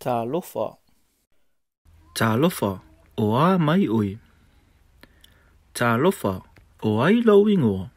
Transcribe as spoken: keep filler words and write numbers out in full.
Tālofa. Talofa, o a mai ui. Talofa, o ai lau ingoa.